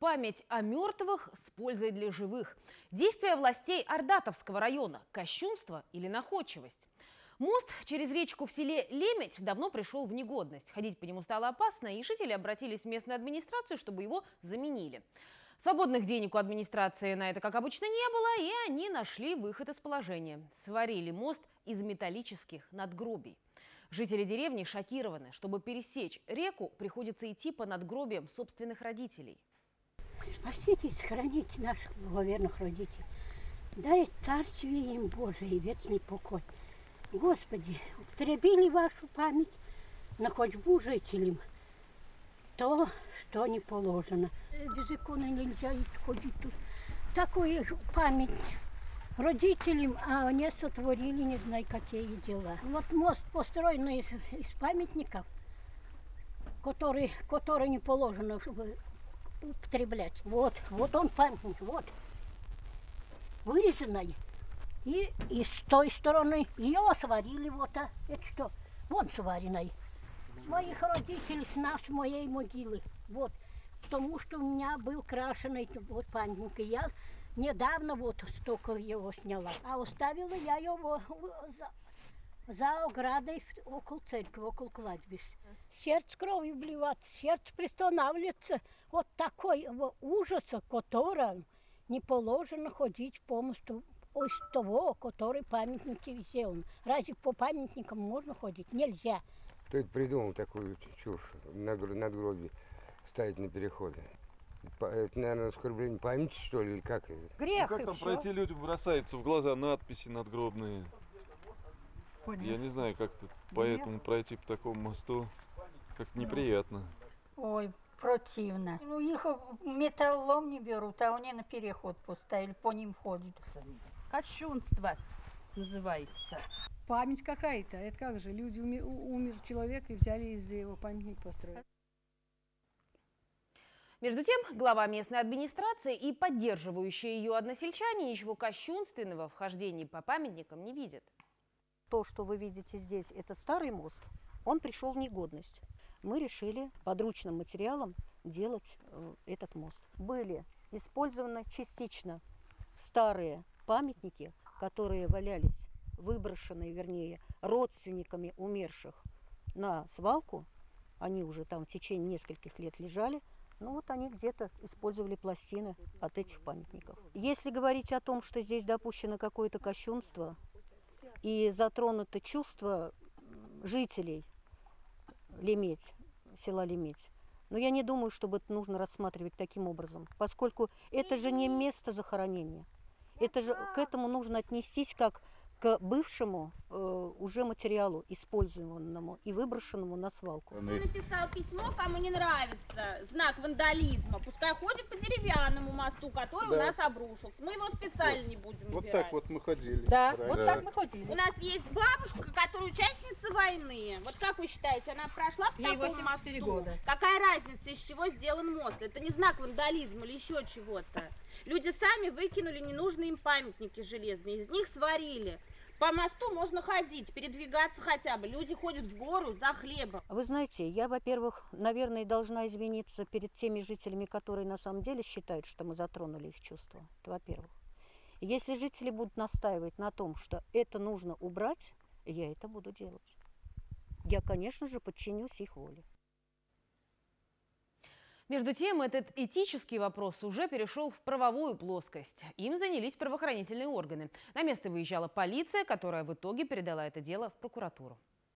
Память о мертвых с пользой для живых. Действия властей Ордатовского района. Кощунство или находчивость? Мост через речку в селе Леметь давно пришел в негодность. Ходить по нему стало опасно, и жители обратились в местную администрацию, чтобы его заменили. Свободных денег у администрации на это, как обычно, не было, и они нашли выход из положения. Сварили мост из металлических надгробий. Жители деревни шокированы. Чтобы пересечь реку, приходится идти по надгробиям собственных родителей. Спасите и сохраните наших благоверных родителей. Дай царствие им Божие и вечный покой. Господи, употребили вашу память на ходьбу жителям. То, что не положено. Без иконы нельзя ходить тут. Такую же память родителям, а они сотворили не знаю какие дела. Вот мост построен из памятников, который не положено употреблять. Вот он памятник, вот. Вырезанный. И с той стороны ее сварили, вот, это что? Вон сваренный. Моих родителей с нас, моей могилы. Вот. Потому что у меня был крашеный вот памятник. И я недавно вот столько его сняла. А оставила я его за оградой около церкви, около кладбища. Сердце кровью вливается, сердце приостанавливается. Вот такой ужаса, которым не положено ходить по мосту из того, который памятники сделан. Разве по памятникам можно ходить? Нельзя. Кто это придумал такую чушь надгробие ставить на переходы? Это, наверное, оскорбление памяти, что ли, или как это? Грех. Ну, как там пройти, людям бросается в глаза надписи надгробные. Понятно. Я не знаю, как-то поэтому пройти по такому мосту как-то неприятно. Ой, противно. Ну, их металлом не берут, а они на переход поставили, по ним ходят. Кощунство называется. Память какая-то. Это как же? Люди, умер человек, и взяли из-за его памятник построить. Между тем, глава местной администрации и поддерживающие ее односельчане ничего кощунственного в хождении по памятникам не видят. То, что вы видите здесь, это старый мост. Он пришел в негодность. Мы решили подручным материалом делать этот мост. Были использованы частично старые памятники, которые валялись, выброшенные, вернее, родственниками умерших на свалку. Они уже там в течение нескольких лет лежали. Ну вот они где-то использовали пластины от этих памятников. Если говорить о том, что здесь допущено какое-то кощунство и затронуто чувство жителей Леметь, села Леметь, но я не думаю, чтобы это нужно рассматривать таким образом, поскольку это же не место захоронения. Это же к этому нужно отнестись как к бывшему уже материалу, использованному и выброшенному на свалку. Кто написал письмо, кому не нравится знак вандализма, пускай ходит по деревянному мосту, который у нас обрушился. Мы его специально не будем убирать. Вот так вот мы ходили. Да, вот так мы ходили. У нас есть бабушка, которая участница войны. Вот как вы считаете, она прошла по такому мосту? Года. Какая разница, из чего сделан мост? Это не знак вандализма или еще чего-то. Люди сами выкинули ненужные им памятники железные, из них сварили. По мосту можно ходить, передвигаться хотя бы. Люди ходят в гору за хлебом. Вы знаете, я, во-первых, наверное, должна извиниться перед теми жителями, которые на самом деле считают, что мы затронули их чувства. Это во-первых. Если жители будут настаивать на том, что это нужно убрать, я это буду делать. Я, конечно же, подчинюсь их воле. Между тем, этот этический вопрос уже перешел в правовую плоскость. Им занялись правоохранительные органы. На место выезжала полиция, которая в итоге передала это дело в прокуратуру.